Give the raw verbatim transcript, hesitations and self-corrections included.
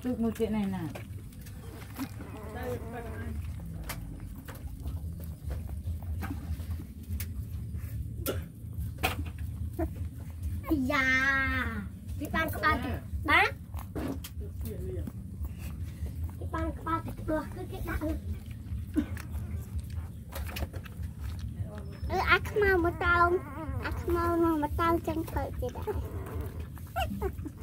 Tức một chuyện này nè. Dạ, cái ban các bạn bác, cái ban các bạn được cứ cái đạo, ừ, ác mau một tao, ác mau mà tao chân khởi gì đấy.